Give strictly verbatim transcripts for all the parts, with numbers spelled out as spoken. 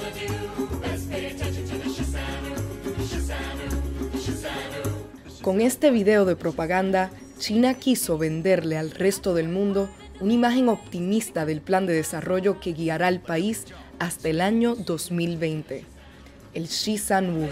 Con este video de propaganda, China quiso venderle al resto del mundo una imagen optimista del plan de desarrollo que guiará al país hasta el año dos mil veinte, el Shizhan-wu.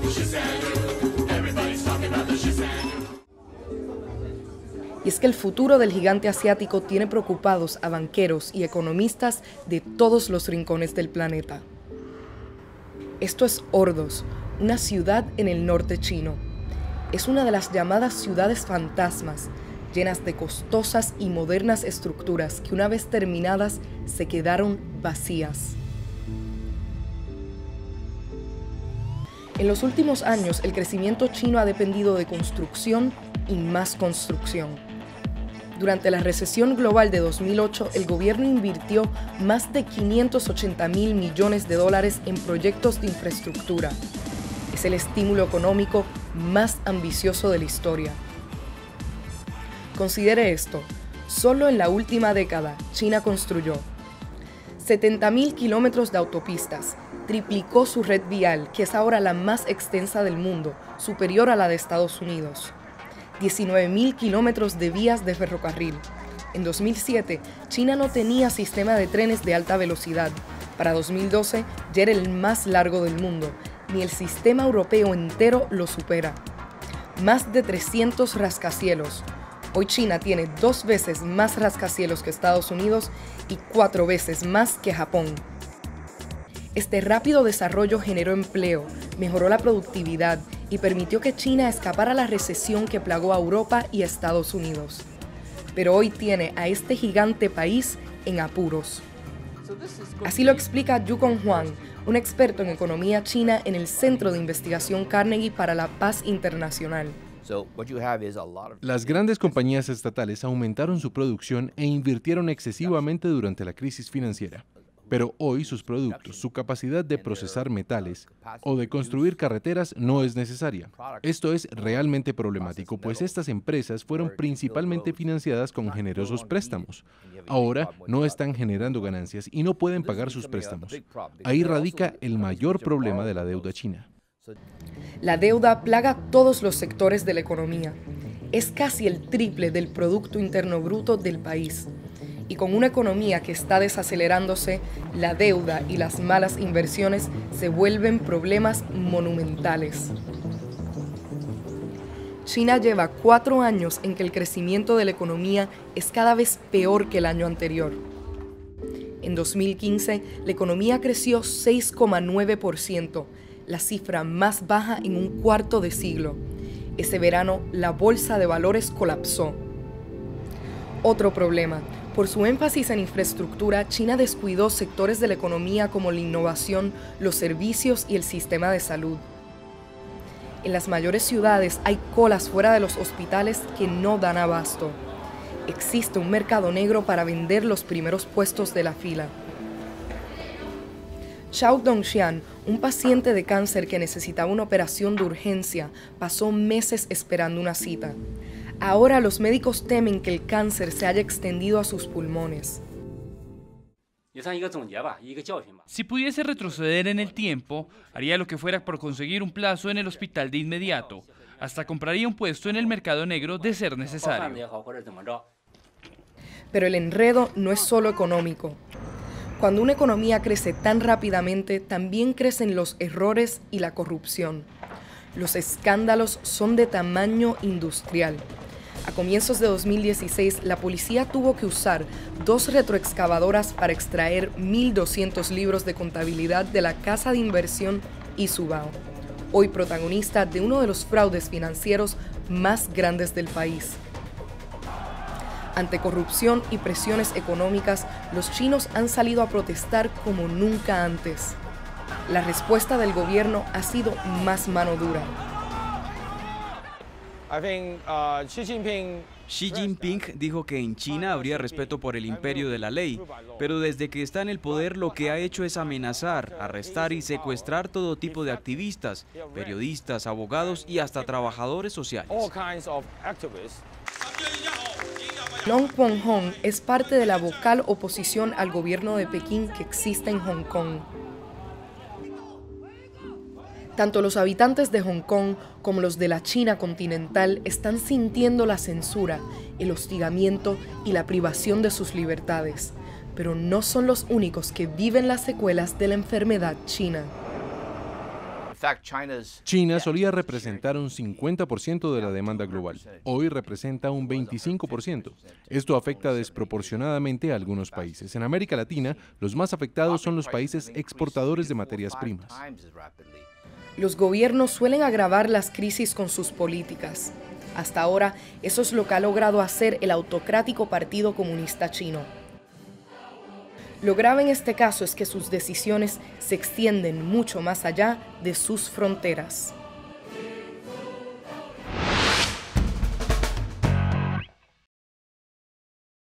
Y es que el futuro del gigante asiático tiene preocupados a banqueros y economistas de todos los rincones del planeta. Esto es Ordos, una ciudad en el norte chino. Es una de las llamadas ciudades fantasmas, llenas de costosas y modernas estructuras que una vez terminadas se quedaron vacías. En los últimos años, el crecimiento chino ha dependido de construcción y más construcción. Durante la recesión global de dos mil ocho, el gobierno invirtió más de quinientos ochenta mil millones de dólares en proyectos de infraestructura. Es el estímulo económico más ambicioso de la historia. Considere esto, solo en la última década, China construyó setenta mil kilómetros de autopistas, triplicó su red vial, que es ahora la más extensa del mundo, superior a la de Estados Unidos. diecinueve mil kilómetros de vías de ferrocarril. En dos mil siete, China no tenía sistema de trenes de alta velocidad. Para dos mil doce, ya era el más largo del mundo. Ni el sistema europeo entero lo supera. Más de trescientos rascacielos. Hoy China tiene dos veces más rascacielos que Estados Unidos y cuatro veces más que Japón. Este rápido desarrollo generó empleo, mejoró la productividad y permitió que China escapara a la recesión que plagó a Europa y a Estados Unidos. Pero hoy tiene a este gigante país en apuros. Así lo explica Yukon Huang, un experto en economía china en el Centro de Investigación Carnegie para la Paz Internacional. Las grandes compañías estatales aumentaron su producción e invirtieron excesivamente durante la crisis financiera. Pero hoy sus productos, su capacidad de procesar metales o de construir carreteras no es necesaria. Esto es realmente problemático, pues estas empresas fueron principalmente financiadas con generosos préstamos. Ahora no están generando ganancias y no pueden pagar sus préstamos. Ahí radica el mayor problema de la deuda china. La deuda plaga todos los sectores de la economía. Es casi el triple del Producto Interno Bruto del país. Y con una economía que está desacelerándose, la deuda y las malas inversiones se vuelven problemas monumentales. China lleva cuatro años en que el crecimiento de la economía es cada vez peor que el año anterior. En dos mil quince, la economía creció seis coma nueve por ciento, la cifra más baja en un cuarto de siglo. Ese verano, la bolsa de valores colapsó. Otro problema. Por su énfasis en infraestructura, China descuidó sectores de la economía como la innovación, los servicios y el sistema de salud. En las mayores ciudades hay colas fuera de los hospitales que no dan abasto. Existe un mercado negro para vender los primeros puestos de la fila. Xiao Dongxian, un paciente de cáncer que necesitaba una operación de urgencia, pasó meses esperando una cita. Ahora los médicos temen que el cáncer se haya extendido a sus pulmones. Si pudiese retroceder en el tiempo, haría lo que fuera por conseguir un plazo en el hospital de inmediato. Hasta compraría un puesto en el mercado negro de ser necesario. Pero el enredo no es solo económico. Cuando una economía crece tan rápidamente, también crecen los errores y la corrupción. Los escándalos son de tamaño industrial. A comienzos de dos mil dieciséis, la policía tuvo que usar dos retroexcavadoras para extraer mil doscientos libros de contabilidad de la casa de inversión Isubao, hoy protagonista de uno de los fraudes financieros más grandes del país. Ante corrupción y presiones económicas, los chinos han salido a protestar como nunca antes. La respuesta del gobierno ha sido más mano dura. Xi Jinping dijo que en China habría respeto por el imperio de la ley, pero desde que está en el poder lo que ha hecho es amenazar, arrestar y secuestrar todo tipo de activistas, periodistas, abogados y hasta trabajadores sociales. Long Pong-hong es parte de la vocal oposición al gobierno de Pekín que existe en Hong Kong. Tanto los habitantes de Hong Kong como los de la China continental están sintiendo la censura, el hostigamiento y la privación de sus libertades, pero no son los únicos que viven las secuelas de la enfermedad china. China solía representar un cincuenta por ciento de la demanda global. Hoy representa un veinticinco por ciento. Esto afecta desproporcionadamente a algunos países. En América Latina, los más afectados son los países exportadores de materias primas. Los gobiernos suelen agravar las crisis con sus políticas. Hasta ahora, eso es lo que ha logrado hacer el autocrático Partido Comunista Chino. Lo grave en este caso es que sus decisiones se extienden mucho más allá de sus fronteras.